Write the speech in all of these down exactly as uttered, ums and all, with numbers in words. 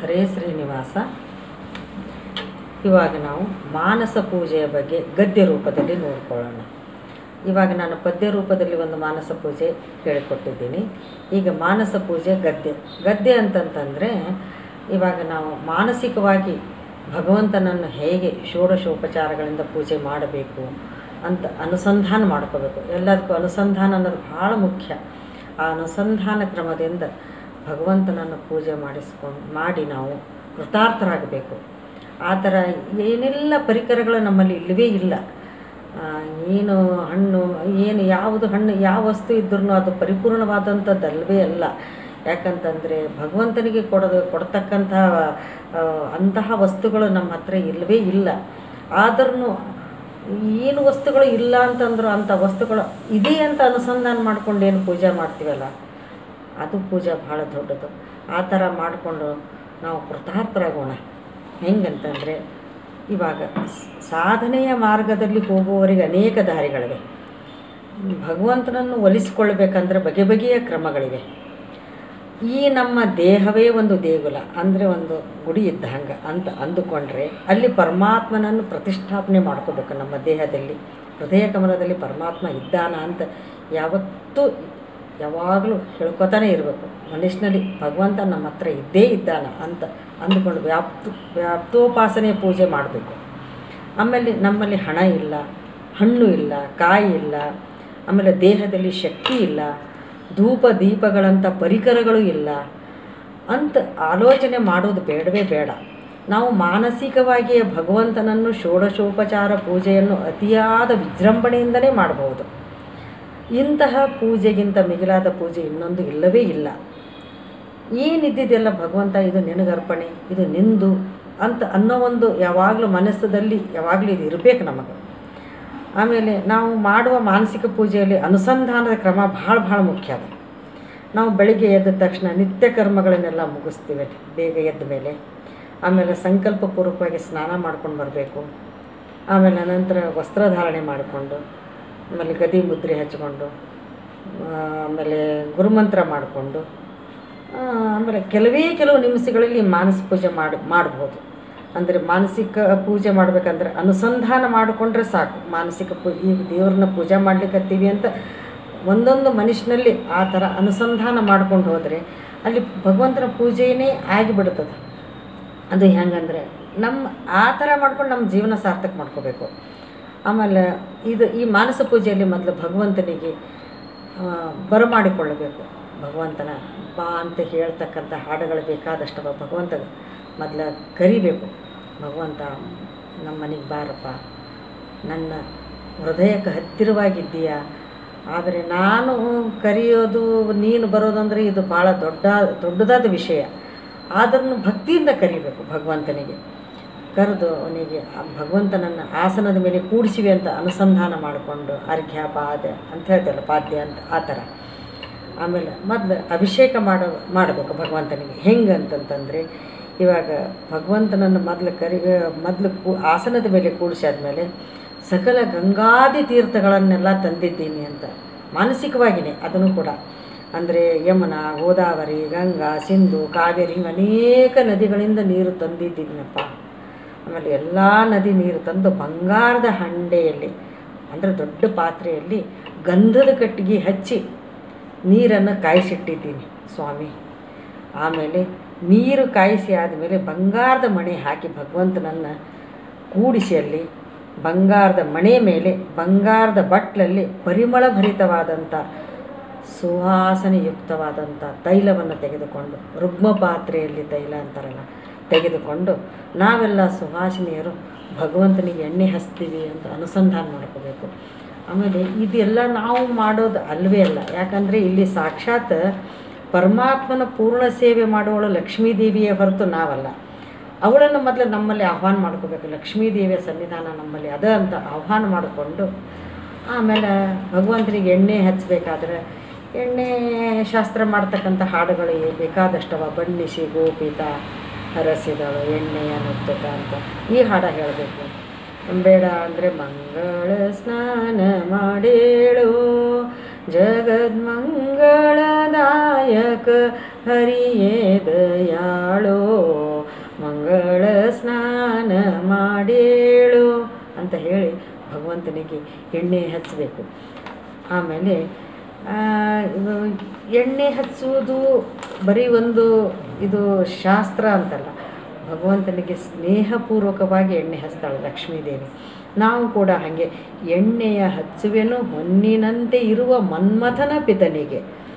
ಹರೇ ಶ್ರೀನಿವಾಸ. ಇವಾಗ ನಾವು ಮಾನಸ ಪೂಜೆಯ ಬಗ್ಗೆ ಗದ್ಯ ರೂಪದಲ್ಲಿ ನೋಡ್ಕೊಳ್ಳೋಣ. ಇವಾಗ ನಾನು ಪದ್ಯ ರೂಪದಲ್ಲಿ ಒಂದು ಮಾನಸ ಪೂಜೆ ಹೇಳಿಕೊಟ್ಟಿದ್ದೀನಿ. ಈಗ ಮಾನಸ ಪೂಜೆ ಗದ್ಯ ಗದ್ಯ ಅಂತಂತಂದರೆ ಇವಾಗ ನಾವು ಮಾನಸಿಕವಾಗಿ ಭಗವಂತನನ್ನು ಹೇಗೆ ಷೋಡಶೋಪಚಾರಗಳಿಂದ ಪೂಜೆ ಮಾಡಬೇಕು ಅಂತ ಅನುಸಂಧಾನ ಮಾಡ್ಕೋಬೇಕು. ಎಲ್ಲದಕ್ಕೂ ಅನುಸಂಧಾನ ಅನ್ನೋದು ಭಾಳ ಮುಖ್ಯ. ಆ ಅನುಸಂಧಾನ ಕ್ರಮದಿಂದ ಭಗವಂತನನ್ನು ಪೂಜೆ ಮಾಡಿಸ್ಕೊಂಡು ಮಾಡಿ ನಾವು ಕೃತಾರ್ಥರಾಗಬೇಕು. ಆ ಥರ ಏನೆಲ್ಲ ಪರಿಕರಗಳು ನಮ್ಮಲ್ಲಿ ಇಲ್ಲವೇ ಇಲ್ಲ. ಏನು ಹಣ್ಣು ಏನು ಯಾವುದು ಹಣ್ಣು ಯಾವ ವಸ್ತು ಇದ್ರೂ ಅದು ಪರಿಪೂರ್ಣವಾದಂಥದ್ದಲ್ವೇ ಅಲ್ಲ. ಯಾಕಂತಂದರೆ ಭಗವಂತನಿಗೆ ಕೊಡೋದು ಕೊಡ್ತಕ್ಕಂಥ ಅಂತಹ ವಸ್ತುಗಳು ನಮ್ಮ ಹತ್ರ ಇಲ್ಲವೇ ಇಲ್ಲ. ಆದ್ರೂ ಏನು ವಸ್ತುಗಳು ಇಲ್ಲ ಅಂತಂದ್ರು ಅಂಥ ವಸ್ತುಗಳು ಇದೆ ಅಂತ ಅನುಸಂಧಾನ ಮಾಡ್ಕೊಂಡು ಏನು ಪೂಜೆ ಮಾಡ್ತೀವಲ್ಲ, ಅದು ಪೂಜೆ ಭಾಳ ದೊಡ್ಡದು. ಆ ಥರ ಮಾಡಿಕೊಂಡು ನಾವು ಕೃತಾರ್ಥರಾಗೋಣ. ಹೆಂಗಂತಂದರೆ ಇವಾಗ ಸಾಧನೆಯ ಮಾರ್ಗದಲ್ಲಿ ಹೋಗುವವರಿಗೆ ಅನೇಕ ದಾರಿಗಳಿವೆ. ಭಗವಂತನನ್ನು ಒಲಿಸ್ಕೊಳ್ಬೇಕಂದ್ರೆ ಬಗೆ ಬಗೆಯ ಕ್ರಮಗಳಿವೆ. ಈ ನಮ್ಮ ದೇಹವೇ ಒಂದು ದೇಗುಲ, ಅಂದರೆ ಒಂದು ಗುಡಿ ಇದ್ದಂಗೆ ಅಂತ ಅಂದುಕೊಂಡ್ರೆ ಅಲ್ಲಿ ಪರಮಾತ್ಮನನ್ನು ಪ್ರತಿಷ್ಠಾಪನೆ ಮಾಡ್ಕೋಬೇಕು. ನಮ್ಮ ದೇಹದಲ್ಲಿ ಹೃದಯ ಕಮಲದಲ್ಲಿ ಪರಮಾತ್ಮ ಇದ್ದಾನ ಅಂತ ಯಾವತ್ತೂ ಯಾವಾಗಲೂ ಹೇಳ್ಕೊತಾನೆ ಇರಬೇಕು. ಮನುಷ್ಯನಲ್ಲಿ ಭಗವಂತ ನಮ್ಮ ಹತ್ರ ಇದ್ದೇ ಇದ್ದಾನ ಅಂತ ಅಂದುಕೊಂಡು ವ್ಯಾಪ್ತ ವ್ಯಾಪ್ತೋಪಾಸನೆಯ ಪೂಜೆ ಮಾಡಬೇಕು. ಆಮೇಲೆ ನಮ್ಮಲ್ಲಿ ಹಣ ಇಲ್ಲ, ಹಣ್ಣು ಇಲ್ಲ, ಕಾಯಿ ಇಲ್ಲ, ಆಮೇಲೆ ದೇಹದಲ್ಲಿ ಶಕ್ತಿ ಇಲ್ಲ, ಧೂಪ ದೀಪಗಳಂಥ ಪರಿಕರಗಳು ಇಲ್ಲ ಅಂತ ಆಲೋಚನೆ ಮಾಡೋದು ಬೇಡವೇ ಬೇಡ. ನಾವು ಮಾನಸಿಕವಾಗಿ ಭಗವಂತನನ್ನು ಷೋಡಶೋಪಚಾರ ಪೂಜೆಯನ್ನು ಅತಿಯಾದ ವಿಜೃಂಭಣೆಯಿಂದಲೇ ಮಾಡಬಹುದು. ಇಂತಹ ಪೂಜೆಗಿಂತ ಮಿಗಿಲಾದ ಪೂಜೆ ಇನ್ನೊಂದು ಇಲ್ಲವೇ ಇಲ್ಲ. ಏನಿದ್ದಿದೆಲ್ಲ ಭಗವಂತ ಇದು ನಿನಗರ್ಪಣೆ, ಇದು ನಿಂದು ಅಂತ ಅನ್ನೋ ಒಂದು ಯಾವಾಗಲೂ ಮನಸ್ಸಲ್ಲಿ ಯಾವಾಗಲೂ ಇದು ಇರಬೇಕು ನಮಗೆ. ಆಮೇಲೆ ನಾವು ಮಾಡುವ ಮಾನಸಿಕ ಪೂಜೆಯಲ್ಲಿ ಅನುಸಂಧಾನದ ಕ್ರಮ ಭಾಳ ಭಾಳ ಮುಖ್ಯ ಅದು. ನಾವು ಬೆಳಿಗ್ಗೆ ಎದ್ದ ತಕ್ಷಣ ನಿತ್ಯ ಕರ್ಮಗಳನ್ನೆಲ್ಲ ಮುಗಿಸ್ತೀವಿ ಬೇಗ ಎದ್ದ ಮೇಲೆ. ಆಮೇಲೆ ಸಂಕಲ್ಪಪೂರ್ವಕವಾಗಿ ಸ್ನಾನ ಮಾಡ್ಕೊಂಡು ಬರಬೇಕು. ಆಮೇಲೆ ನಂತರ ವಸ್ತ್ರಧಾರಣೆ ಮಾಡಿಕೊಂಡು, ಆಮೇಲೆ ಗದಿ ಮುದ್ರೆ ಹಚ್ಕೊಂಡು, ಆಮೇಲೆ ಗುರುಮಂತ್ರ ಮಾಡಿಕೊಂಡು, ಆಮೇಲೆ ಕೆಲವೇ ಕೆಲವು ನಿಮಿಷಗಳಲ್ಲಿ ಮಾನಸ ಪೂಜೆ ಮಾಡಿ ಮಾಡ್ಬೋದು. ಅಂದರೆ ಮಾನಸಿಕ ಪೂಜೆ ಮಾಡಬೇಕಂದ್ರೆ ಅನುಸಂಧಾನ ಮಾಡಿಕೊಂಡ್ರೆ ಸಾಕು. ಮಾನಸಿಕ ಪೂ ಈಗ ದೇವ್ರನ್ನ ಪೂಜೆ ಮಾಡ್ಲಿಕ್ಕತ್ತೀವಿ ಅಂತ ಒಂದೊಂದು ಮನುಷ್ಯನಲ್ಲಿ ಆ ಥರ ಅನುಸಂಧಾನ ಮಾಡ್ಕೊಂಡು ಹೋದರೆ ಅಲ್ಲಿ ಭಗವಂತನ ಪೂಜೆಯೇ ಆಗಿಬಿಡ್ತದೆ. ಅದು ಹೆಂಗಂದರೆ ನಮ್ಮ ಆ ಥರ ಮಾಡ್ಕೊಂಡು ನಮ್ಮ ಜೀವನ ಸಾರ್ಥಕ ಮಾಡ್ಕೋಬೇಕು. ಆಮೇಲೆ ಇದು ಈ ಮಾನಸ ಪೂಜೆಯಲ್ಲಿ ಮೊದಲು ಭಗವಂತನಿಗೆ ಬರಮಾಡಿಕೊಳ್ಳಬೇಕು. ಭಗವಂತನ ಬಾ ಅಂತ ಹೇಳ್ತಕ್ಕಂಥ ಹಾಡುಗಳು ಬೇಕಾದಷ್ಟವ ಭಗವಂತ ಮೊದಲು ಕರಿಬೇಕು. ಭಗವಂತ ನಮ್ಮ ಮನೆಗೆ ಬಾರಪ್ಪ, ನನ್ನ ಹೃದಯಕ್ಕೆ ಹತ್ತಿರವಾಗಿದ್ದೀಯಾ. ಆದರೆ ನಾನು ಕರೆಯೋದು ನೀನು ಬರೋದಂದರೆ ಇದು ಭಾಳ ದೊಡ್ಡ ದೊಡ್ಡದಾದ ವಿಷಯ. ಆದ್ರೂ ಭಕ್ತಿಯಿಂದ ಕರಿಬೇಕು ಭಗವಂತನಿಗೆ. ಕರೆದು ಅವನಿಗೆ ಭಗವಂತನನ್ನು ಆಸನದ ಮೇಲೆ ಕೂಡಿಸಿವೆ ಅಂತ ಅನುಸಂಧಾನ ಮಾಡಿಕೊಂಡು ಅರ್ಘ್ಯ ಪಾದ ಅಂತ ಹೇಳ್ತೇವಲ್ಲ, ಪಾದ್ಯ ಅಂತ ಆ ಥರ. ಆಮೇಲೆ ಮೊದಲು ಅಭಿಷೇಕ ಮಾಡೋ ಮಾಡಬೇಕು ಭಗವಂತನಿಗೆ. ಹೆಂಗೆ ಅಂತಂತಂದರೆ ಇವಾಗ ಭಗವಂತನನ್ನು ಮೊದಲು ಕರಿ ಮೊದಲು ಕೂ ಆಸನದ ಮೇಲೆ ಕೂಡಿಸಾದ್ಮೇಲೆ ಸಕಲ ಗಂಗಾದಿ ತೀರ್ಥಗಳನ್ನೆಲ್ಲ ತಂದಿದ್ದೀನಿ ಅಂತ ಮಾನಸಿಕವಾಗಿಯೇ ಅದನ್ನು ಕೂಡ. ಅಂದರೆ ಯಮುನಾ, ಗೋದಾವರಿ, ಗಂಗಾ, ಸಿಂಧು, ಕಾವೇರಿ ಹಿಂಗೆ ಅನೇಕ ನದಿಗಳಿಂದ ನೀರು ತಂದಿದ್ದೀನಪ್ಪ. ಆಮೇಲೆ ಎಲ್ಲ ನದಿ ನೀರು ತಂದು ಬಂಗಾರದ ಹಂಡೆಯಲ್ಲಿ ಅಂದರೆ ದೊಡ್ಡ ಪಾತ್ರೆಯಲ್ಲಿ ಗಂಧದ ಕಟ್ಟಿಗೆ ಹಚ್ಚಿ ನೀರನ್ನು ಕಾಯಿಸಿಟ್ಟಿದ್ದೀನಿ ಸ್ವಾಮಿ. ಆಮೇಲೆ ನೀರು ಕಾಯಿಸಿ ಆದಮೇಲೆ ಬಂಗಾರದ ಮಣೆ ಹಾಕಿ ಭಗವಂತನನ್ನು ಕೂಡಿಸಿ ಅಲ್ಲಿ ಬಂಗಾರದ ಮಣೆ ಮೇಲೆ ಬಂಗಾರದ ಬಟ್ಲಲ್ಲಿ ಪರಿಮಳ ಭರಿತವಾದಂಥ ಸುವಾಸನೆಯುಕ್ತವಾದಂಥ ತೈಲವನ್ನು ತೆಗೆದುಕೊಂಡು, ರುಗ್ಮ ಪಾತ್ರೆಯಲ್ಲಿ ತೈಲ ಅಂತಾರಲ್ಲ, ತೆಗೆದುಕೊಂಡು ನಾವೆಲ್ಲ ಸುವಾಸಿನಿಯರು ಭಗವಂತನಿಗೆ ಎಣ್ಣೆ ಹಚ್ತೀವಿ ಅಂತ ಅನುಸಂಧಾನ ಮಾಡ್ಕೋಬೇಕು. ಆಮೇಲೆ ಇದೆಲ್ಲ ನಾವು ಮಾಡೋದು ಅಲ್ವೇ ಅಲ್ಲ. ಯಾಕಂದರೆ ಇಲ್ಲಿ ಸಾಕ್ಷಾತ್ ಪರಮಾತ್ಮನ ಪೂರ್ಣ ಸೇವೆ ಮಾಡುವವಳು ಲಕ್ಷ್ಮೀದೇವಿಯೇ ಹೊರತು ನಾವಲ್ಲ. ಅವಳನ್ನು ಮೊದಲು ನಮ್ಮಲ್ಲಿ ಆಹ್ವಾನ ಮಾಡ್ಕೋಬೇಕು. ಲಕ್ಷ್ಮೀದೇವಿಯ ಸನ್ನಿಧಾನ ನಮ್ಮಲ್ಲಿ ಅದ ಅಂತ ಆಹ್ವಾನ ಮಾಡಿಕೊಂಡು ಆಮೇಲೆ ಭಗವಂತನಿಗೆ ಎಣ್ಣೆ ಹಚ್ಚಬೇಕಾದ್ರೆ ಎಣ್ಣೆ ಶಾಸ್ತ್ರ ಮಾಡ್ತಕ್ಕಂಥ ಹಾಡುಗಳು ಬೇಕಾದಷ್ಟವ. ಬಣ್ಣಿಸಿ ಗೋಪಿತ ಹರಸಿದಳು ಎಣ್ಣೆಯ ನುತ್ತತ ಅಂತ ಈ ಹಾಡು ಹೇಳಬೇಕು. ಬೇಡ ಅಂದರೆ ಮಂಗಳ ಸ್ನಾನ ಮಾಡೇಳು ಜಗದ್ಮಂಗಳದಾಯಕ ಹರಿಯೇ ದಯಾಳೋ ಭಗವಂತನಿಗೆ ಎಣ್ಣೆ ಹಚ್ಚಬೇಕು. ಆಮೇಲೆ ಎಣ್ಣೆ ಹಚ್ಚುವುದು ಬರೀ ಒಂದು ಇದು ಶಾಸ್ತ್ರ ಅಂತಲ್ಲ, ಭಗವಂತನಿಗೆ ಸ್ನೇಹಪೂರ್ವಕವಾಗಿ ಎಣ್ಣೆ ಹಚ್ತಾಳೆ ಲಕ್ಷ್ಮೀದೇವಿ. ನಾವು ಕೂಡ ಹಾಗೆ ಎಣ್ಣೆಯ ಹಚ್ಚುವೆನು ಹೊನ್ನಿನಂತೆ ಇರುವ ಮನ್ಮಥನ ಪಿತನಿಗೆ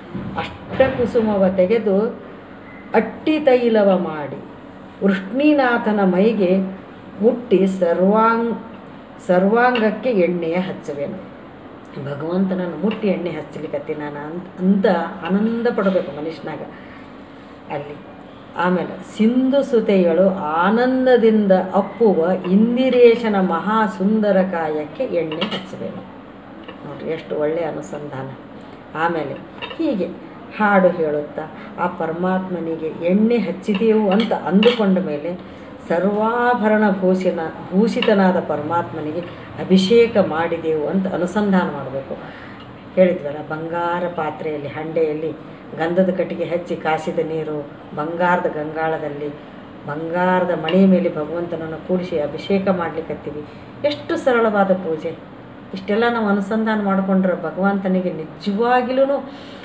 ಅಷ್ಟಕುಸುಮವ ತೆಗೆದು ಅಟ್ಟಿ ತೈಲವ ಮಾಡಿ ವೃಷ್ಣಿನಾಥನ ಮೈಗೆ ಮುಟ್ಟಿ ಸರ್ವಾಂಗ ಸರ್ವಾಂಗಕ್ಕೆ ಎಣ್ಣೆಯ ಹಚ್ಚುವೆನು. ಭಗವಂತನನ್ನು ಮುಟ್ಟಿ ಎಣ್ಣೆ ಹಚ್ಚಲಿಕ್ಕತ್ತಿ ನಾನು ಅಂತ ಅಂತ ಆನಂದ ಪಡಬೇಕು ಮನುಷ್ಯನಾಗ ಅಲ್ಲಿ. ಆಮೇಲೆ ಸಿಂಧು ಸುತೆಗಳು ಆನಂದದಿಂದ ಅಪ್ಪುವ ಇಂದಿರೇಶನ ಮಹಾ ಸುಂದರ ಕಾಯಕ್ಕೆ ಎಣ್ಣೆ ಹಚ್ಚಬೇಕು. ನೋಡಿರಿ ಎಷ್ಟು ಒಳ್ಳೆಯ ಅನುಸಂಧಾನ. ಆಮೇಲೆ ಹೀಗೆ ಹಾಡು ಹೇಳುತ್ತಾ ಆ ಪರಮಾತ್ಮನಿಗೆ ಎಣ್ಣೆ ಹಚ್ಚಿದೆವು ಅಂತ ಅಂದುಕೊಂಡ ಮೇಲೆ ಸರ್ವಾಭರಣ ಭೂಷಣ ಭೂಷಿತನಾದ ಪರಮಾತ್ಮನಿಗೆ ಅಭಿಷೇಕ ಮಾಡಿದೆವು ಅಂತ ಅನುಸಂಧಾನ ಮಾಡಬೇಕು. ಹೇಳಿದ್ವಲ್ಲ, ಬಂಗಾರ ಪಾತ್ರೆಯಲ್ಲಿ ಹಂಡೆಯಲ್ಲಿ ಗಂಧದ ಕಟ್ಟಿಗೆ ಹಚ್ಚಿ ಕಾಸಿದ ನೀರು ಬಂಗಾರದ ಗಂಗಾಳದಲ್ಲಿ ಬಂಗಾರದ ಮಣಿ ಮೇಲೆ ಭಗವಂತನನ್ನು ಕೂಡಿಸಿ ಅಭಿಷೇಕ ಮಾಡಲಿಕ್ಕತ್ತೀವಿ. ಎಷ್ಟು ಸರಳವಾದ ಪೂಜೆ. ಇಷ್ಟೆಲ್ಲ ನಾವು ಅನುಸಂಧಾನ ಮಾಡಿಕೊಂಡ್ರೆ ಭಗವಂತನಿಗೆ ನಿಜವಾಗಿಲೂ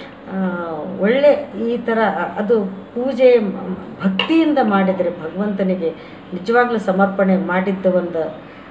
ಒಳ್ಳೆ ಈ ಥರ ಅದು ಪೂಜೆ ಭಕ್ತಿಯಿಂದ ಮಾಡಿದರೆ ಭಗವಂತನಿಗೆ ನಿಜವಾಗ್ಲೂ ಸಮರ್ಪಣೆ ಮಾಡಿದ್ದ ಒಂದು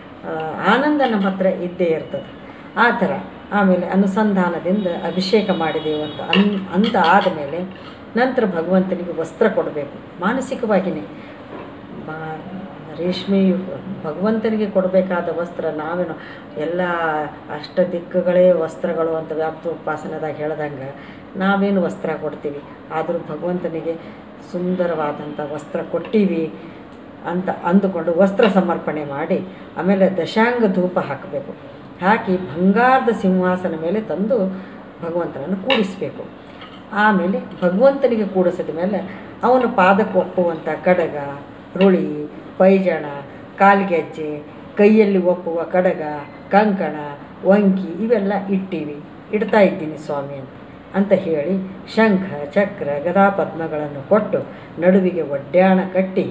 ಆನಂದ ನಮ್ಮ ಹತ್ರ ಇದ್ದೇ ಇರ್ತದೆ. ಆ ಥರ ಆಮೇಲೆ ಅನುಸಂಧಾನದಿಂದ ಅಭಿಷೇಕ ಮಾಡಿದೆವು ಅಂತ ಅನ್ ಅಂತ ಆದಮೇಲೆ ನಂತರ ಭಗವಂತನಿಗೆ ವಸ್ತ್ರ ಕೊಡಬೇಕು. ಮಾನಸಿಕವಾಗಿಯೇ ಬಾ ರೇಷ್ಮೆಯು ಭಗವಂತನಿಗೆ ಕೊಡಬೇಕಾದ ವಸ್ತ್ರ ನಾವೇನು ಎಲ್ಲ ಅಷ್ಟ ದಿಕ್ಕುಗಳೇ ವಸ್ತ್ರಗಳು ಅಂತ ವ್ಯಾಪ್ತೋಪಾಸನದಾಗ ಹೇಳ್ದಂಗೆ ನಾವೇನು ವಸ್ತ್ರ ಕೊಡ್ತೀವಿ, ಆದರೂ ಭಗವಂತನಿಗೆ ಸುಂದರವಾದಂಥ ವಸ್ತ್ರ ಕೊಟ್ಟೀವಿ ಅಂತ ಅಂದುಕೊಂಡು ವಸ್ತ್ರ ಸಮರ್ಪಣೆ ಮಾಡಿ ಆಮೇಲೆ ದಶಾಂಗ ಧೂಪ ಹಾಕಬೇಕು. ಹಾಕಿ ಬಂಗಾರದ ಸಿಂಹಾಸನ ಮೇಲೆ ತಂದು ಭಗವಂತನನ್ನು ಕೂಡಿಸಬೇಕು. ಆಮೇಲೆ ಭಗವಂತನಿಗೆ ಕೂಡಿಸಿದ ಮೇಲೆ ಅವನ ಪಾದಕ್ಕೆ ಒಪ್ಪುವಂಥ ಕಡಗ, ರುಳಿ, ಪೈಜಾಣ, ಕಾಲ್ಗೆಜ್ಜೆ, ಕೈಯಲ್ಲಿ ಒಪ್ಪುವ ಕಡಗ, ಕಂಕಣ, ವಂಕಿ ಇವೆಲ್ಲ ಇಟ್ಟೀವಿ, ಇಡ್ತಾ ಇದ್ದೀನಿ ಸ್ವಾಮಿ ಅಂತ ಅಂತ ಹೇಳಿ ಶಂಖ, ಚಕ್ರ, ಗದಾ ಪದ್ಮಗಳನ್ನು ಕೊಟ್ಟು ನಡುವಿಗೆ ಒಡ್ಯಾಣ ಕಟ್ಟಿ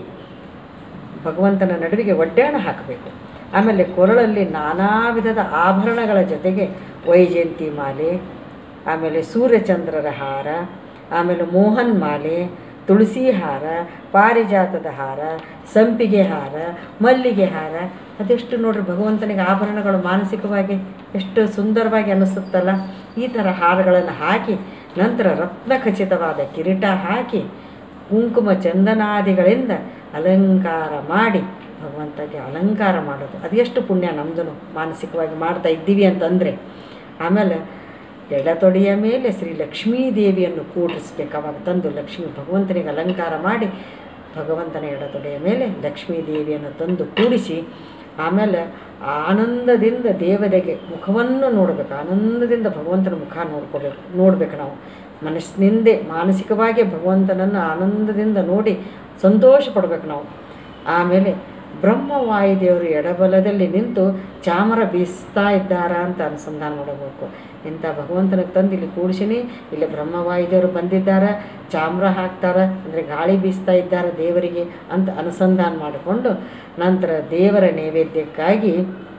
ಭಗವಂತನ ನಡುವಿಗೆ ಒಡ್ಯಾಣ ಹಾಕಬೇಕು. ಆಮೇಲೆ ಕೊರಳಲ್ಲಿ ನಾನಾ ವಿಧದ ಆಭರಣಗಳ ಜೊತೆಗೆ ವೈಜಯಂತಿ ಮಾಲೆ, ಆಮೇಲೆ ಸೂರ್ಯಚಂದ್ರರ ಹಾರ, ಆಮೇಲೆ ಮೋಹನ್ ಮಾಲೆ, ತುಳಸಿ ಹಾರ, ಪಾರಿಜಾತದ ಹಾರ, ಸಂಪಿಗೆ ಹಾರ, ಮಲ್ಲಿಗೆ ಹಾರ, ಅದೆಷ್ಟು ನೋಡ್ರಿ ಭಗವಂತನಿಗೆ ಆಭರಣಗಳು ಮಾನಸಿಕವಾಗಿ ಎಷ್ಟು ಸುಂದರವಾಗಿ ಅನ್ನಿಸುತ್ತಲ್ಲ. ಈ ಥರ ಹಾರಗಳನ್ನು ಹಾಕಿ ನಂತರ ರತ್ನ ಖಚಿತವಾದ ಕಿರೀಟ ಹಾಕಿ ಕುಂಕುಮ ಚಂದನಾದಿಗಳಿಂದ ಅಲಂಕಾರ ಮಾಡಿ ಭಗವಂತಗೆ ಅಲಂಕಾರ ಮಾಡೋದು ಅದೆಷ್ಟು ಪುಣ್ಯ ನಮ್ಮದು ಮಾನಸಿಕವಾಗಿ ಮಾಡ್ತಾ ಇದ್ದೀವಿ ಅಂತಂದರೆ. ಆಮೇಲೆ ಎಡತೊಡೆಯ ಮೇಲೆ ಶ್ರೀ ಲಕ್ಷ್ಮೀ ದೇವಿಯನ್ನು ಕೂಡಿಸ್ಬೇಕು. ಅವಾಗ ತಂದು ಲಕ್ಷ್ಮೀ ಭಗವಂತನಿಗೆ ಅಲಂಕಾರ ಮಾಡಿ ಭಗವಂತನ ಎಡತೊಡೆಯ ಮೇಲೆ ಲಕ್ಷ್ಮೀ ದೇವಿಯನ್ನು ತಂದು ಕೂಡಿಸಿ ಆಮೇಲೆ ಆನಂದದಿಂದ ದೇವತೆಗೆ ಮುಖವನ್ನು ನೋಡಬೇಕು. ಆನಂದದಿಂದ ಭಗವಂತನ ಮುಖ ನೋಡ್ಕೋಬೇಕು ನೋಡಬೇಕು ನಾವು ಮನಸ್ಸಿನಿಂದೆ ಮಾನಸಿಕವಾಗಿ ಭಗವಂತನನ್ನು ಆನಂದದಿಂದ ನೋಡಿ ಸಂತೋಷ ಪಡಬೇಕು ನಾವು. ಆಮೇಲೆ ಬ್ರಹ್ಮವಾಯುದೇವರು ಎಡಬಲದಲ್ಲಿ ನಿಂತು ಚಾಮರ ಬೀಸ್ತಾ ಇದ್ದಾರಾ ಅಂತ ಅನುಸಂಧಾನ ಮಾಡಬೇಕು. ಇಂಥ ಭಗವಂತನಿಗೆ ತಂದು ಇಲ್ಲಿ ಕೂಡಿಸಿನಿ, ಇಲ್ಲಿ ಬ್ರಹ್ಮವಾಯುದೇವರು ಬಂದಿದ್ದಾರೆ, ಚಾಮ್ರ ಹಾಕ್ತಾರೆ ಅಂದರೆ ಗಾಳಿ ಬೀಸ್ತಾ ಇದ್ದಾರೆ ದೇವರಿಗೆ ಅಂತ ಅನುಸಂಧಾನ ಮಾಡಿಕೊಂಡು ನಂತರ ದೇವರ ನೈವೇದ್ಯಕ್ಕಾಗಿ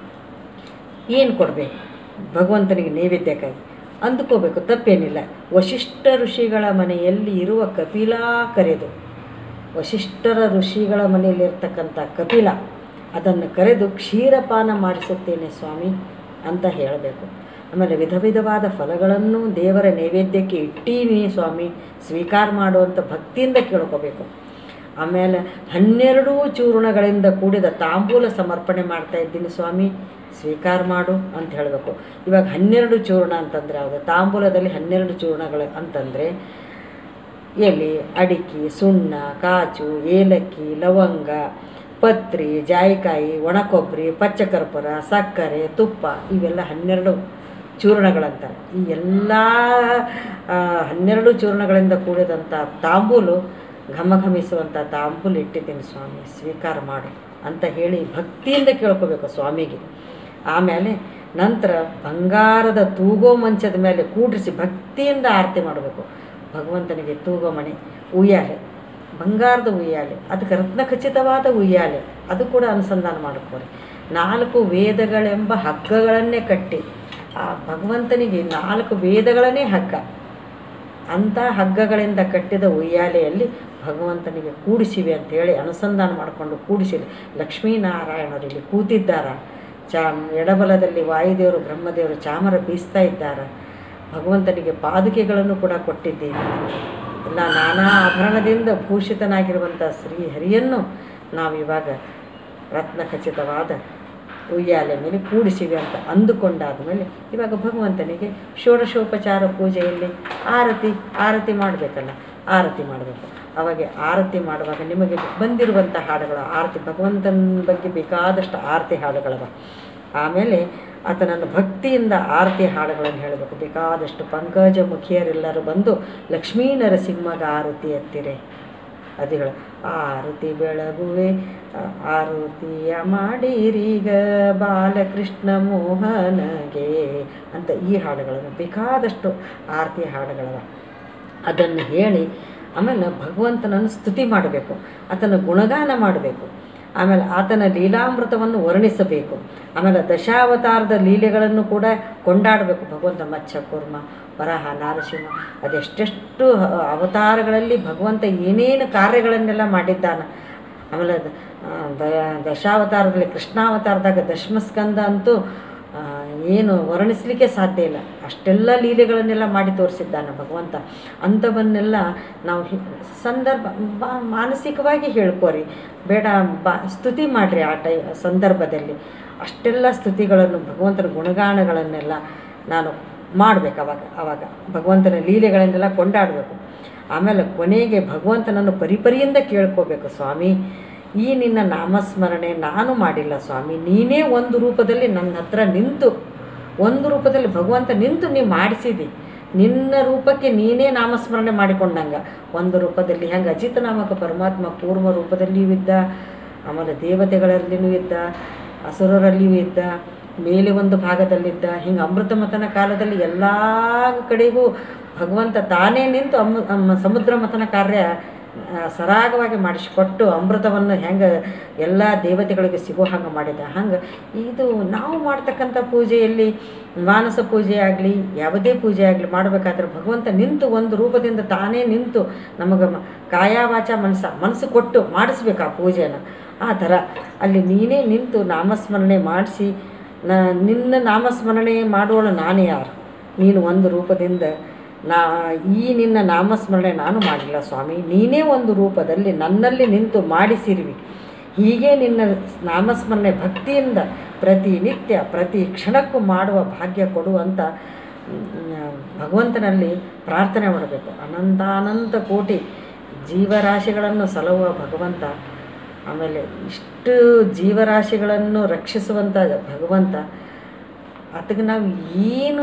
ಏನು ಕೊಡಬೇಕು ಭಗವಂತನಿಗೆ ನೈವೇದ್ಯಕ್ಕಾಗಿ ಅಂದುಕೋಬೇಕು, ತಪ್ಪೇನಿಲ್ಲ. ವಶಿಷ್ಠ ಋಷಿಗಳ ಮನೆಯಲ್ಲಿ ಇರುವ ಕಪಿಲ ಕರೆದು, ವಶಿಷ್ಠರ ಋಷಿಗಳ ಮನೆಯಲ್ಲಿರ್ತಕ್ಕಂಥ ಕಪಿಲ ಅದನ್ನು ಕರೆದು ಕ್ಷೀರಪಾನ ಮಾಡಿಸುತ್ತೇನೆ ಸ್ವಾಮಿ ಅಂತ ಹೇಳಬೇಕು. ಆಮೇಲೆ ವಿಧ ವಿಧವಾದ ಫಲಗಳನ್ನು ದೇವರ ನೈವೇದ್ಯಕ್ಕೆ ಇಟ್ಟೀನಿ ಸ್ವಾಮಿ ಸ್ವೀಕಾರ ಮಾಡುವಂಥ ಭಕ್ತಿಯಿಂದ ಕೇಳ್ಕೋಬೇಕು. ಆಮೇಲೆ ಹನ್ನೆರಡು ಚೂರ್ಣಗಳಿಂದ ಕೂಡಿದ ತಾಂಬೂಲ ಸಮರ್ಪಣೆ ಮಾಡ್ತಾ ಇದ್ದೀನಿ ಸ್ವಾಮಿ ಸ್ವೀಕಾರ ಮಾಡು ಅಂತ ಹೇಳಬೇಕು. ಇವಾಗ ಹನ್ನೆರಡು ಚೂರ್ಣ ಅಂತಂದರೆ ಯಾವುದು? ತಾಂಬೂಲದಲ್ಲಿ ಹನ್ನೆರಡು ಚೂರ್ಣಗಳು ಅಂತಂದರೆ ಎಲೆ, ಅಡಿಕೆ, ಸುಣ್ಣ, ಕಾಚು, ಏಲಕ್ಕಿ, ಲವಂಗ, ಪತ್ರಿ, ಜಾಯಿಕಾಯಿ, ಒಣಕೊಬ್ಬರಿ, ಪಚ್ಚಕರ್ಪೂರ, ಸಕ್ಕರೆ, ತುಪ್ಪ ಇವೆಲ್ಲ ಹನ್ನೆರಡು ಚೂರ್ಣಗಳಂತಾರೆ. ಈ ಎಲ್ಲ ಹನ್ನೆರಡು ಚೂರ್ಣಗಳಿಂದ ಕೂಡಿದಂಥ ತಾಂಬೂಲು ಘಮಘಮಿಸುವಂಥ ತಾಂಬೂಲು ಇಟ್ಟಿದ್ದೀನಿ ಸ್ವಾಮಿ ಸ್ವೀಕಾರ ಮಾಡು ಅಂತ ಹೇಳಿ ಭಕ್ತಿಯಿಂದ ಕೇಳ್ಕೋಬೇಕು ಸ್ವಾಮಿಗೆ. ಆಮೇಲೆ ನಂತರ ಬಂಗಾರದ ತೂಗೋ ಮಂಚದ ಮೇಲೆ ಕೂಡಿಸಿ ಭಕ್ತಿಯಿಂದ ಆರತಿ ಮಾಡಬೇಕು. ಭಗವಂತನಿಗೆ ತೂಗೋ ಮಣಿ ಉಯ್ಯಾಲೆ, ಬಂಗಾರದ ಉಯ್ಯಾಲೆ, ಅದಕ್ಕೆ ರತ್ನ ಖಚಿತವಾದ ಉಯ್ಯಾಲೆ, ಅದು ಕೂಡ ಅನುಸಂಧಾನ ಮಾಡ್ಕೋರಿ. ನಾಲ್ಕು ವೇದಗಳೆಂಬ ಹಗ್ಗಗಳನ್ನೇ ಕಟ್ಟಿ, ಆ ಭಗವಂತನಿಗೆ ನಾಲ್ಕು ವೇದಗಳನ್ನೇ ಹಗ್ಗ, ಅಂಥ ಹಗ್ಗಗಳಿಂದ ಕಟ್ಟಿದ ಉಯ್ಯಾಲೆಯಲ್ಲಿ ಭಗವಂತನಿಗೆ ಕೂಡಿಸಿವೆ ಅಂಥೇಳಿ ಅನುಸಂಧಾನ ಮಾಡಿಕೊಂಡು ಕೂಡಿಸಿವೆ. ಲಕ್ಷ್ಮೀನಾರಾಯಣರು ಇಲ್ಲಿ ಕೂತಿದ್ದಾರ, ಚಾ ಎಡಬಲದಲ್ಲಿ ವಾಯುದೇವರು ಬ್ರಹ್ಮದೇವರು ಚಾಮರ ಬೀಸ್ತಾ ಇದ್ದಾರೆ. ಭಗವಂತನಿಗೆ ಪಾದುಕೆಗಳನ್ನು ಕೂಡ ಕೊಟ್ಟಿದ್ದೀನಿ. ಎಲ್ಲ ನಾನಾ ಆಭರಣದಿಂದ ಭೂಷಿತನಾಗಿರುವಂಥ ಶ್ರೀಹರಿಯನ್ನು ನಾವಿವಾಗ ರತ್ನಖಚಿತವಾದ ಉಯ್ಯಾಲೆ ಮೇಲೆ ಕೂಡಿಸಿವೆ ಅಂತ ಅಂದುಕೊಂಡಾದ ಮೇಲೆ ಇವಾಗ ಭಗವಂತನಿಗೆ ಷೋಡಶೋಪಚಾರ ಪೂಜೆಯಲ್ಲಿ ಆರತಿ ಆರತಿ ಮಾಡಬೇಕಲ್ಲ, ಆರತಿ ಮಾಡಬೇಕು. ಅವಾಗೆ ಆರತಿ ಮಾಡುವಾಗ ನಿಮಗೆ ಬಂದಿರುವಂಥ ಹಾಡುಗಳು, ಆರತಿ ಭಗವಂತನ ಬಗ್ಗೆ ಬೇಕಾದಷ್ಟು ಆರತಿ ಹಾಡುಗಳವ. ಆಮೇಲೆ ಆತನನ್ನು ಭಕ್ತಿಯಿಂದ ಆರತಿ ಹಾಡುಗಳನ್ನು ಹೇಳಬೇಕು. ಬೇಕಾದಷ್ಟು ಪಂಕಜ ಮುಖಿಯರೆಲ್ಲರೂ ಬಂದು ಲಕ್ಷ್ಮೀ ನರಸಿಂಹಗ ಆರತಿ ಎತ್ತಿರೆ ಅದಿಗಳು. ಆರತಿ ಬೆಳಗುವೆ ಆರತಿಯ ಮಾಡಿರೀಗ ಬಾಲಕೃಷ್ಣ ಮೋಹನಗೆ ಅಂತ ಈ ಹಾಡುಗಳನ್ನು ಬೇಕಾದಷ್ಟು ಆರತಿ ಹಾಡುಗಳವ. ಅದನ್ನು ಹೇಳಿ ಆಮೇಲೆ ಭಗವಂತನನ್ನು ಸ್ತುತಿ ಮಾಡಬೇಕು, ಆತನ ಗುಣಗಾನ ಮಾಡಬೇಕು. ಆಮೇಲೆ ಆತನ ಲೀಲಾಮೃತವನ್ನು ವರ್ಣಿಸಬೇಕು. ಆಮೇಲೆ ದಶಾವತಾರದ ಲೀಲೆಗಳನ್ನು ಕೂಡ ಕೊಂಡಾಡಬೇಕು. ಭಗವಂತ ಮತ್ಸ್ಯ ಕೂರ್ಮ ವರಾಹ ನಾರಸಿಂಹ ಅದೆಷ್ಟೆಷ್ಟು ಅವತಾರಗಳಲ್ಲಿ ಭಗವಂತ ಏನೇನು ಕಾರ್ಯಗಳನ್ನೆಲ್ಲ ಮಾಡಿದ್ದಾನೆ. ಆಮೇಲೆ ದಶಾವತಾರದಲ್ಲಿ ಕೃಷ್ಣಾವತಾರದಾಗ ದಶಮಸ್ಕಂದ ಅಂತೂ ಏನು ವರ್ಣಿಸಲಿಕ್ಕೆ ಸಾಧ್ಯ ಇಲ್ಲ, ಅಷ್ಟೆಲ್ಲ ಲೀಲೆಗಳನ್ನೆಲ್ಲ ಮಾಡಿ ತೋರಿಸಿದ್ದಾನೆ ಭಗವಂತ. ಅಂಥವನ್ನೆಲ್ಲ ನಾವು ಸಂದರ್ಭ ಬಾ ಮಾನಸಿಕವಾಗಿ ಹೇಳ್ಕೋರಿ, ಬೇಡ ಬಾ ಸ್ತುತಿ ಮಾಡಿರಿ. ಆ ಟೈ ಸಂದರ್ಭದಲ್ಲಿ ಅಷ್ಟೆಲ್ಲ ಸ್ತುತಿಗಳನ್ನು ಭಗವಂತನ ಗುಣಗಾನಗಳನ್ನೆಲ್ಲ ನಾನು ಮಾಡಬೇಕು. ಅವಾಗ ಅವಾಗ ಭಗವಂತನ ಲೀಲೆಗಳನ್ನೆಲ್ಲ ಕೊಂಡಾಡಬೇಕು. ಆಮೇಲೆ ಕೊನೆಗೆ ಭಗವಂತನನ್ನು ಪರಿಪರಿಯಿಂದ ಕೇಳ್ಕೋಬೇಕು. ಸ್ವಾಮಿ, ಈ ನಿನ್ನ ನಾಮಸ್ಮರಣೆ ನಾನು ಮಾಡಿಲ್ಲ ಸ್ವಾಮಿ, ನೀನೇ ಒಂದು ರೂಪದಲ್ಲಿ ನನ್ನ ಹತ್ರ ನಿಂತು, ಒಂದು ರೂಪದಲ್ಲಿ ಭಗವಂತ ನಿಂತು ನೀ ಮಾಡಿಸಿದಿ. ನಿನ್ನ ರೂಪಕ್ಕೆ ನೀನೇ ನಾಮಸ್ಮರಣೆ ಮಾಡಿಕೊಂಡಂಗೆ ಒಂದು ರೂಪದಲ್ಲಿ ಹೆಂಗೆ ಅಜಿತ ನಾಮಕ ಪರಮಾತ್ಮ ಕೂರ್ಮ ರೂಪದಲ್ಲಿಯೂ ಇದ್ದ, ಆಮೇಲೆ ದೇವತೆಗಳಲ್ಲಿಯೂ ಇದ್ದ, ಅಸುರರಲ್ಲಿಯೂ ಇದ್ದ, ಮೇಲೆ ಒಂದು ಭಾಗದಲ್ಲಿದ್ದ. ಹಿಂಗೆ ಅಮೃತ ಮಥನ ಕಾಲದಲ್ಲಿ ಎಲ್ಲ ಕಡೆಗೂ ಭಗವಂತ ತಾನೇ ನಿಂತು ಅಮ್ ಸಮುದ್ರ ಮಥನ ಕಾರ್ಯ ಸರಾಗವಾಗಿ ಮಾಡಿಸಿಕೊಟ್ಟು ಅಮೃತವನ್ನು ಹೆಂಗೆ ಎಲ್ಲ ದೇವತೆಗಳಿಗೆ ಸಿಗೋ ಹಂಗೆ ಮಾಡಿದ. ಹಂಗೆ ಇದು ನಾವು ಮಾಡ್ತಕ್ಕಂಥ ಪೂಜೆಯಲ್ಲಿ ಮಾನಸ ಪೂಜೆ ಆಗಲಿ ಯಾವುದೇ ಪೂಜೆ ಆಗಲಿ ಮಾಡಬೇಕಾದ್ರೆ ಭಗವಂತ ನಿಂತು ಒಂದು ರೂಪದಿಂದ ತಾನೇ ನಿಂತು ನಮಗೆ ಕಾಯ ವಾಚ ಮನಸ್ಸ ಮನಸ್ಸು ಕೊಟ್ಟು ಮಾಡಿಸ್ಬೇಕು ಆ ಪೂಜೆನ. ಆ ಥರ ಅಲ್ಲಿ ನೀನೇ ನಿಂತು ನಾಮಸ್ಮರಣೆ ಮಾಡಿಸಿ, ನ ನಿನ್ನ ನಾಮಸ್ಮರಣೆ ಮಾಡೋಳು ನಾನೇ ಯಾರು, ನೀನು ಒಂದು ರೂಪದಿಂದ ನಾ ಈ ನಿನ್ನ ನಾಮಸ್ಮರಣೆ ನಾನು ಮಾಡಿಲ್ಲ ಸ್ವಾಮಿ, ನೀನೇ ಒಂದು ರೂಪದಲ್ಲಿ ನನ್ನಲ್ಲಿ ನಿಂತು ಮಾಡಿಸಿರುವಿ. ಹೀಗೆ ನಿನ್ನ ನಾಮಸ್ಮರಣೆ ಭಕ್ತಿಯಿಂದ ಪ್ರತಿನಿತ್ಯ ಪ್ರತಿ ಕ್ಷಣಕ್ಕೂ ಮಾಡುವ ಭಾಗ್ಯ ಕೊಡುವಂಥ ಭಗವಂತನಲ್ಲಿ ಪ್ರಾರ್ಥನೆ ಮಾಡಬೇಕು. ಅನಂತಾನಂತ ಕೋಟಿ ಜೀವರಾಶಿಗಳನ್ನು ಸಲಹುವ ಭಗವಂತ, ಆಮೇಲೆ ಇಷ್ಟು ಜೀವರಾಶಿಗಳನ್ನು ರಕ್ಷಿಸುವಂಥ ಭಗವಂತ, ಅದಕ್ಕೆ ನಾವು ಏನು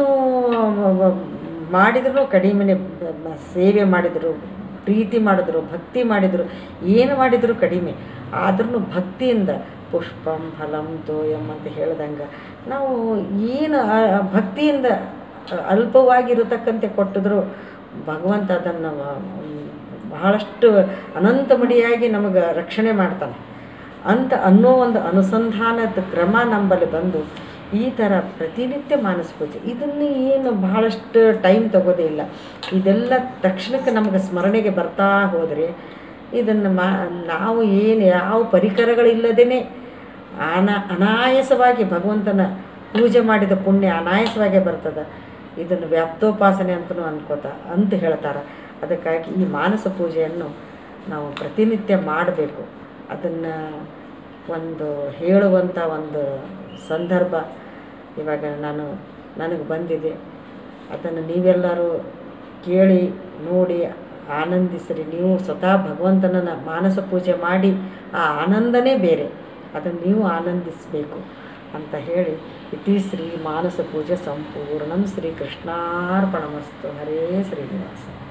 ಮಾಡಿದ್ರು ಕಡಿಮೆನೆ, ಸೇವೆ ಮಾಡಿದರು, ಪ್ರೀತಿ ಮಾಡಿದ್ರು, ಭಕ್ತಿ ಮಾಡಿದರು, ಏನು ಮಾಡಿದರೂ ಕಡಿಮೆ. ಆದ್ರೂ ಭಕ್ತಿಯಿಂದ ಪುಷ್ಪಂ ಫಲಂ ತೋಯಂ ಅಂತ ಹೇಳ್ದಂಗೆ ನಾವು ಏನು ಭಕ್ತಿಯಿಂದ ಅಲ್ಪವಾಗಿರತಕ್ಕಂತೆ ಕೊಟ್ಟಿದ್ರು ಭಗವಂತ ಅದನ್ನು ಬಹಳಷ್ಟು ಅನಂತ ಮಡಿಯಾಗಿ ನಮಗೆ ರಕ್ಷಣೆ ಮಾಡ್ತಾನೆ ಅಂತ ಅನ್ನೋ ಒಂದು ಅನುಸಂಧಾನದ ಕ್ರಮ ನಮ್ಮಲ್ಲಿ ಬಂದು ಈ ಥರ ಪ್ರತಿನಿತ್ಯ ಮಾನಸ ಪೂಜೆ ಇದನ್ನು ಏನು ಬಹಳಷ್ಟು ಟೈಮ್ ತಗೋದೇ ಇಲ್ಲ. ಇದೆಲ್ಲ ತಕ್ಷಣಕ್ಕೆ ನಮಗೆ ಸ್ಮರಣೆಗೆ ಬರ್ತಾ ಹೋದರೆ ಇದನ್ನು ಮಾ ನಾವು ಏನು ಯಾವ ಪರಿಕರಗಳಿಲ್ಲದೇ ಅನಾ ಅನಾಯಾಸವಾಗಿ ಭಗವಂತನ ಪೂಜೆ ಮಾಡಿದ ಪುಣ್ಯ ಅನಾಯಾಸವಾಗೇ ಬರ್ತದೆ. ಇದನ್ನು ವ್ಯಾಪ್ತೋಪಾಸನೆ ಅಂತಲೂ ಅನ್ಕೋತ ಅಂತ ಹೇಳ್ತಾರೆ. ಅದಕ್ಕಾಗಿ ಈ ಮಾನಸ ಪೂಜೆಯನ್ನು ನಾವು ಪ್ರತಿನಿತ್ಯ ಮಾಡಬೇಕು. ಅದನ್ನು ಒಂದು ಹೇಳುವಂಥ ಒಂದು ಸಂದರ್ಭ ಇವಾಗ ನಾನು ನನಗೆ ಬಂದಿದೆ. ಅದನ್ನು ನೀವೆಲ್ಲರೂ ಕೇಳಿ ನೋಡಿ ಆನಂದಿಸಿರಿ. ನೀವು ಸ್ವತಃ ಭಗವಂತನ ಮಾನಸ ಪೂಜೆ ಮಾಡಿ ಆ ಆನಂದನೇ ಬೇರೆ, ಅದನ್ನು ನೀವು ಆನಂದಿಸಬೇಕು ಅಂತ ಹೇಳಿ ಇತಿ ಶ್ರೀ ಮಾನಸ ಪೂಜೆ ಸಂಪೂರ್ಣಂ ಶ್ರೀ ಕೃಷ್ಣಾರ್ಪಣಮಸ್ತು. ಹರೇ ಶ್ರೀನಿವಾಸ.